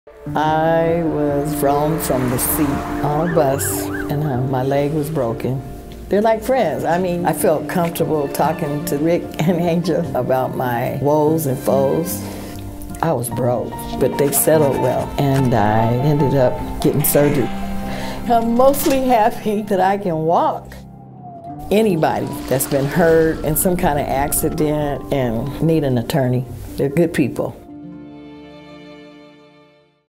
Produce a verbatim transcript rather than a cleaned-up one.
I was thrown from the seat on a bus, and uh, my leg was broken. They're like friends. I mean, I felt comfortable talking to Rick and Angel about my woes and foes. I was broke, but they settled well, and I ended up getting surgery. I'm mostly happy that I can walk. Anybody that's been hurt in some kind of accident and need an attorney, they're good people.